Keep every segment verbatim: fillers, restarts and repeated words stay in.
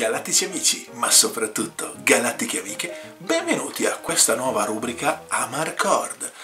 Galattici amici, ma soprattutto galattiche amiche, benvenuti a questa nuova rubrica Amarcord.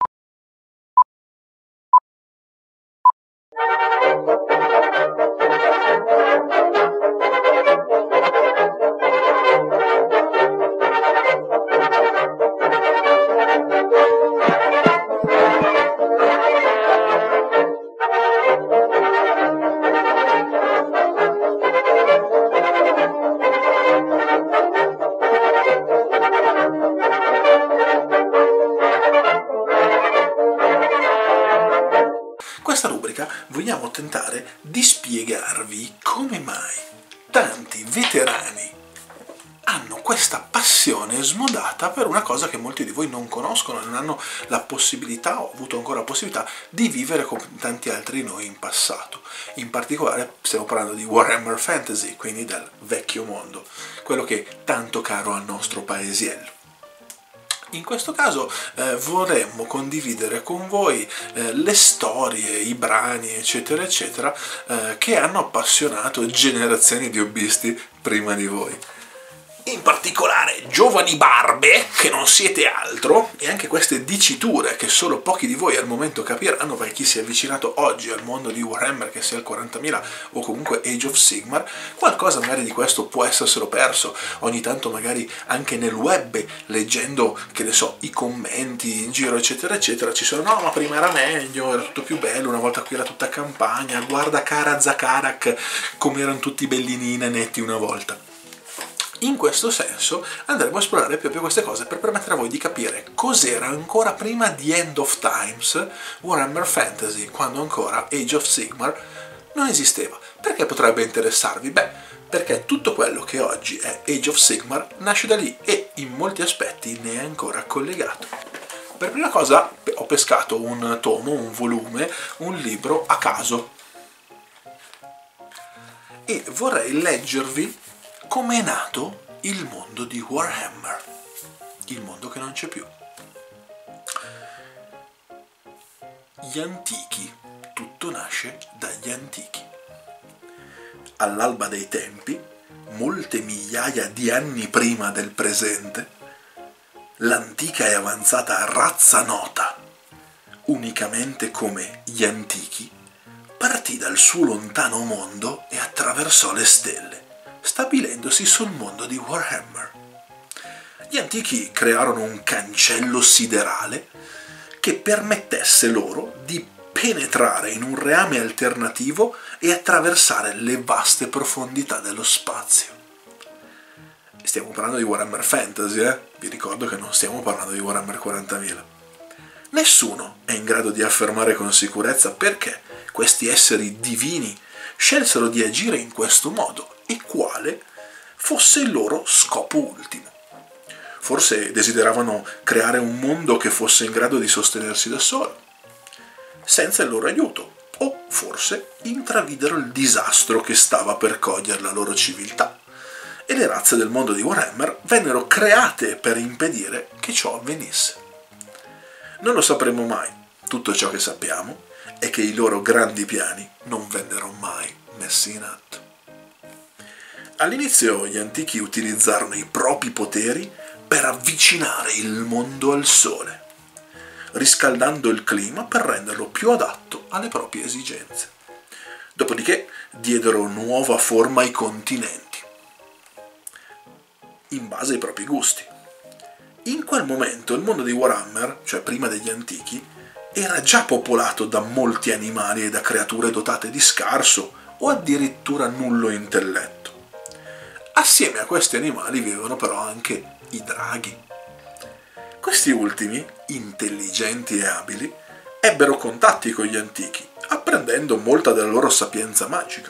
Questa rubrica vogliamo tentare di spiegarvi come mai tanti veterani hanno questa passione smodata per una cosa che molti di voi non conoscono e non hanno la possibilità, o avuto ancora la possibilità, di vivere con tanti altri di noi in passato. In particolare stiamo parlando di Warhammer Fantasy, quindi del vecchio mondo, quello che è tanto caro al nostro paesiello. In questo caso eh, vorremmo condividere con voi eh, le storie, i brani, eccetera, eccetera, eh, che hanno appassionato generazioni di hobbisti prima di voi. In particolare giovani barbe, che non siete altro, e anche queste diciture che solo pochi di voi al momento capiranno, perché chi si è avvicinato oggi al mondo di Warhammer, che sia il quarantamila o comunque Age of Sigmar, qualcosa magari di questo può esserselo perso, ogni tanto magari anche nel web, leggendo, che ne so, i commenti in giro, eccetera, eccetera, ci sono, no, ma prima era meglio, era tutto più bello, una volta qui era tutta campagna, guarda cara Zakarak, come erano tutti bellini netti una volta. In questo senso andremo a esplorare proprio queste cose per permettere a voi di capire cos'era ancora prima di End of Times Warhammer Fantasy, quando ancora Age of Sigmar non esisteva. Perché potrebbe interessarvi? Beh, perché tutto quello che oggi è Age of Sigmar nasce da lì e in molti aspetti ne è ancora collegato. Per prima cosa ho pescato un tomo, un volume, un libro a caso e vorrei leggervi come è nato il mondo di Warhammer, il mondo che non c'è più. Gli antichi, tutto nasce dagli antichi. All'alba dei tempi, molte migliaia di anni prima del presente, l'antica e avanzata razza nota, unicamente come gli antichi, partì dal suo lontano mondo e attraversò le stelle, stabilendosi sul mondo di Warhammer. Gli antichi crearono un cancello siderale che permettesse loro di penetrare in un reame alternativo e attraversare le vaste profondità dello spazio. Stiamo parlando di Warhammer Fantasy, eh? Vi ricordo che non stiamo parlando di Warhammer quarantamila. Nessuno è in grado di affermare con sicurezza perché questi esseri divini scelsero di agire in questo modo e quale fosse il loro scopo ultimo. Forse desideravano creare un mondo che fosse in grado di sostenersi da solo, senza il loro aiuto, o forse intravidero il disastro che stava per cogliere la loro civiltà, e le razze del mondo di Warhammer vennero create per impedire che ciò avvenisse. Non lo sapremo mai. Tutto ciò che sappiamo è che i loro grandi piani non vennero mai messi in atto. All'inizio gli antichi utilizzarono i propri poteri per avvicinare il mondo al sole, riscaldando il clima per renderlo più adatto alle proprie esigenze. Dopodiché diedero nuova forma ai continenti, in base ai propri gusti. In quel momento il mondo di Warhammer, cioè prima degli antichi, era già popolato da molti animali e da creature dotate di scarso o addirittura nullo intelletto. Assieme a questi animali vivevano però anche i draghi. Questi ultimi, intelligenti e abili, ebbero contatti con gli antichi, apprendendo molta della loro sapienza magica.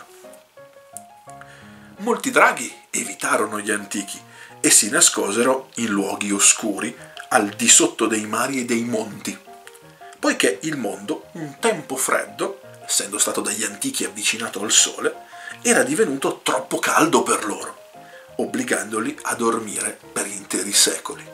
Molti draghi evitarono gli antichi e si nascosero in luoghi oscuri al di sotto dei mari e dei monti, poiché il mondo, un tempo freddo, essendo stato dagli antichi avvicinato al sole, era divenuto troppo caldo per loro, obbligandoli a dormire per interi secoli.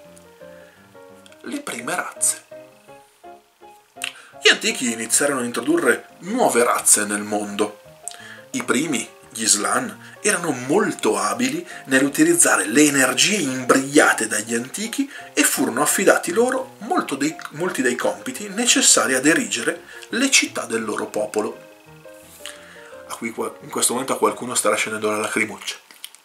Le prime razze. Gli antichi iniziarono a introdurre nuove razze nel mondo. I primi, gli Slann, erano molto abili nell'utilizzare le energie imbrigliate dagli antichi e furono affidati loro molto dei, molti dei compiti necessari ad erigere le città del loro popolo. A cui in questo momento a qualcuno starà scendendo la lacrimuccia.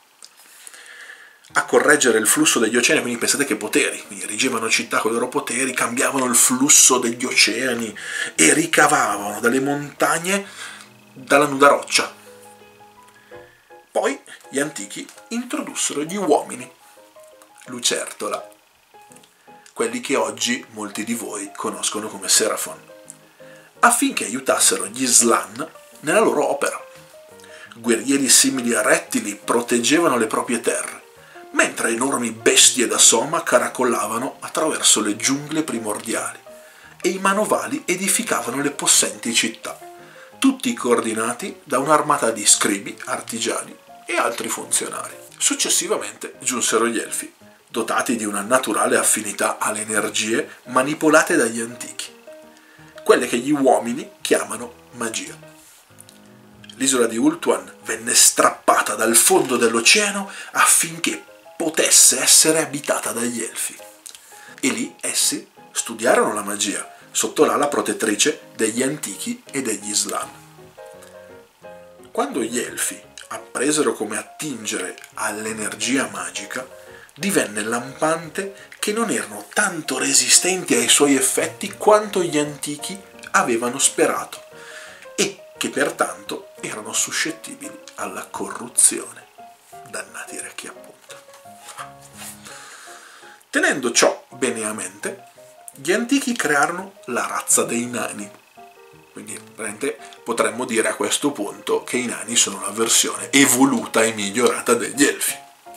A correggere il flusso degli oceani, quindi pensate che poteri, quindi erigevano città con i loro poteri, cambiavano il flusso degli oceani e ricavavano dalle montagne dalla nuda roccia. Poi gli antichi introdussero gli uomini, lucertola, quelli che oggi molti di voi conoscono come Seraphon, affinché aiutassero gli Slann nella loro opera. Guerrieri simili a rettili proteggevano le proprie terre, mentre enormi bestie da soma caracollavano attraverso le giungle primordiali e i manovali edificavano le possenti città, tutti coordinati da un'armata di scribi, artigiani e altri funzionari. Successivamente giunsero gli Elfi, dotati di una naturale affinità alle energie manipolate dagli antichi, quelle che gli uomini chiamano magia. L'isola di Ultuan venne strappata dal fondo dell'oceano affinché potesse essere abitata dagli Elfi, e lì essi studiarono la magia sotto l'ala protettrice degli antichi e degli Slann. Quando gli Elfi appresero come attingere all'energia magica, divenne lampante che non erano tanto resistenti ai suoi effetti quanto gli antichi avevano sperato, e che pertanto erano suscettibili alla corruzione. Dannati recchi appunto. Tenendo ciò bene a mente, gli antichi crearono la razza dei nani. Quindi potremmo dire a questo punto che i nani sono la versione evoluta e migliorata degli Elfi.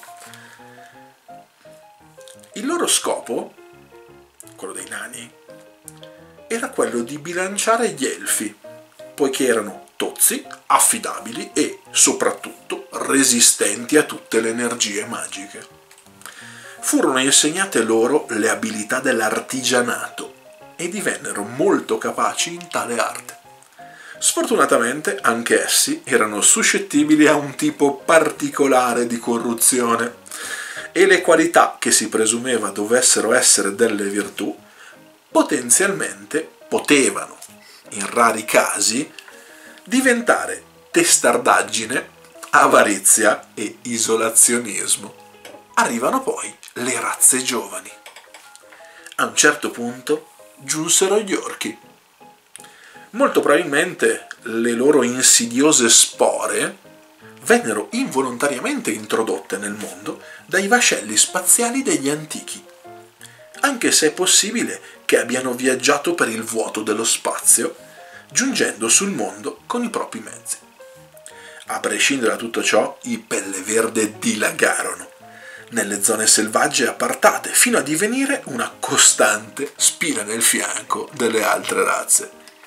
Il loro scopo, quello dei nani, era quello di bilanciare gli Elfi, poiché erano tozzi, affidabili e, soprattutto, resistenti a tutte le energie magiche. Furono insegnate loro le abilità dell'artigianato e divennero molto capaci in tale arte. Sfortunatamente anche essi erano suscettibili a un tipo particolare di corruzione, e le qualità che si presumeva dovessero essere delle virtù potenzialmente potevano, in rari casi, diventare testardaggine, avarizia e isolazionismo. Arrivano poi le razze giovani. A un certo punto giunsero gli orchi. Molto probabilmente le loro insidiose spore vennero involontariamente introdotte nel mondo dai vascelli spaziali degli antichi, anche se è possibile che abbiano viaggiato per il vuoto dello spazio, giungendo sul mondo con i propri mezzi. A prescindere da tutto ciò, i Pelle Verde dilagarono nelle zone selvagge appartate, fino a divenire una costante spina nel fianco delle altre razze.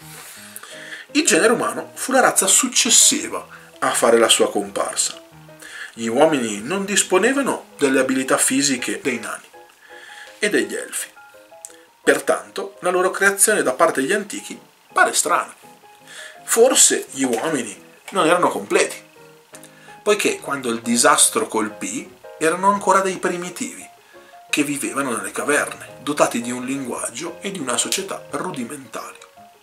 Il genere umano fu la razza successiva a fare la sua comparsa. Gli uomini non disponevano delle abilità fisiche dei nani e degli elfi. Pertanto, la loro creazione da parte degli antichi pare strana. Forse gli uomini non erano completi, poiché quando il disastro colpì erano ancora dei primitivi che vivevano nelle caverne, dotati di un linguaggio e di una società rudimentali.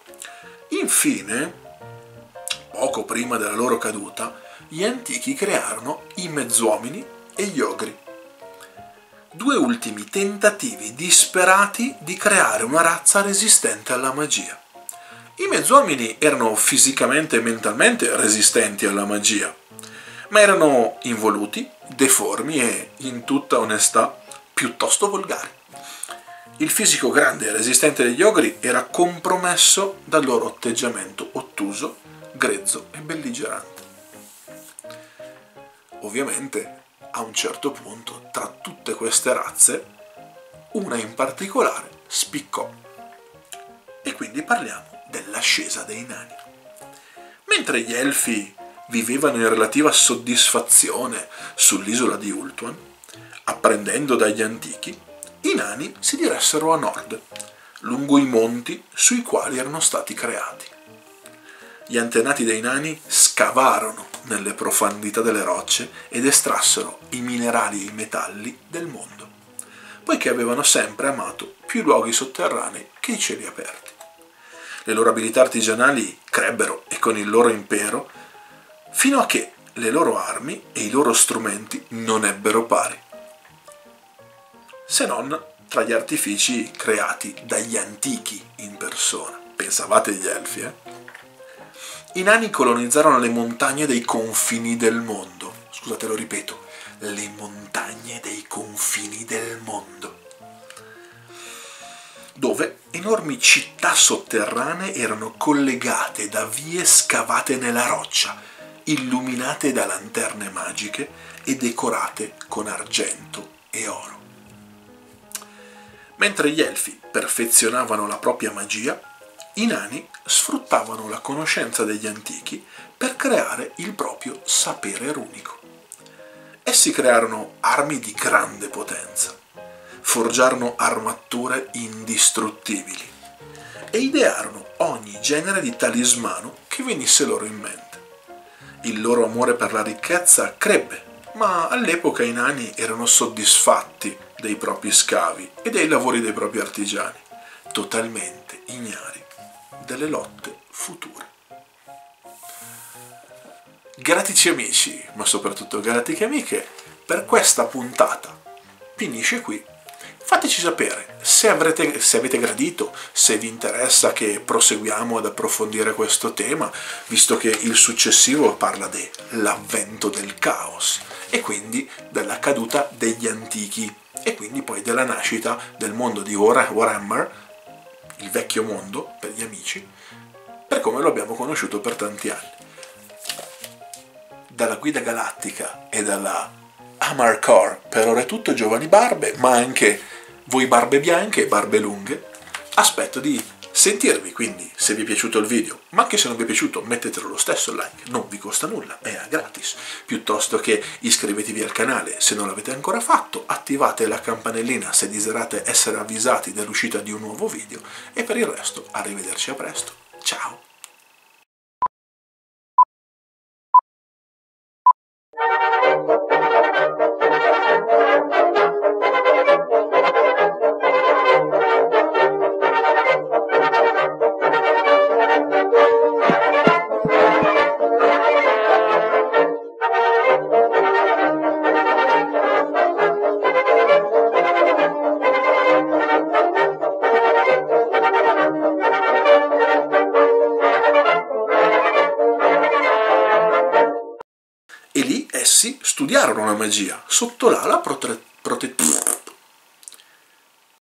Infine, poco prima della loro caduta, gli antichi crearono i mezzuomini e gli ogri, due ultimi tentativi disperati di creare una razza resistente alla magia. I mezzuomini erano fisicamente e mentalmente resistenti alla magia, ma erano involuti, deformi e, in tutta onestà, piuttosto volgari. Il fisico grande e resistente degli ogri era compromesso dal loro atteggiamento ottuso, grezzo e belligerante. Ovviamente, a un certo punto, tra tutte queste razze, una in particolare spiccò. E quindi parliamo dell'ascesa dei nani. Mentre gli elfi vivevano in relativa soddisfazione sull'isola di Ultuan, apprendendo dagli antichi, i nani si diressero a nord, lungo i monti sui quali erano stati creati. Gli antenati dei nani scavarono nelle profondità delle rocce ed estrassero i minerali e i metalli del mondo, poiché avevano sempre amato più i luoghi sotterranei che i cieli aperti. Le loro abilità artigianali crebbero e con il loro impero, fino a che le loro armi e i loro strumenti non ebbero pari, se non tra gli artifici creati dagli antichi in persona. Pensavate agli elfi, eh? I nani colonizzarono le montagne dei confini del mondo. Scusate, lo ripeto, le montagne dei confini del mondo, dove enormi città sotterranee erano collegate da vie scavate nella roccia, illuminate da lanterne magiche e decorate con argento e oro. Mentre gli elfi perfezionavano la propria magia, i nani sfruttavano la conoscenza degli antichi per creare il proprio sapere runico. Essi crearono armi di grande potenza, forgiarono armature indistruttibili e idearono ogni genere di talismano che venisse loro in mente. Il loro amore per la ricchezza crebbe, ma all'epoca i nani erano soddisfatti dei propri scavi e dei lavori dei propri artigiani, totalmente ignari delle lotte future. Gratici amici, ma soprattutto gratiche amiche, per questa puntata finisce qui. Fateci sapere se, avrete, se avete gradito, se vi interessa che proseguiamo ad approfondire questo tema, visto che il successivo parla dell'avvento del caos e quindi della caduta degli antichi e quindi poi della nascita del mondo di Warhammer, il vecchio mondo per gli amici, per come lo abbiamo conosciuto per tanti anni. Dalla Guida Galattica e dalla Amarcore per ora è tutto, giovani barbe, ma anche voi barbe bianche e barbe lunghe. Aspetto di sentirvi, quindi se vi è piaciuto il video, ma anche se non vi è piaciuto mettetelo lo stesso like, non vi costa nulla, è gratis, piuttosto che iscrivetevi al canale se non l'avete ancora fatto, attivate la campanellina se desiderate essere avvisati dell'uscita di un nuovo video e per il resto arrivederci a presto, ciao! E lì essi studiarono la magia sotto l'ala prote... prote...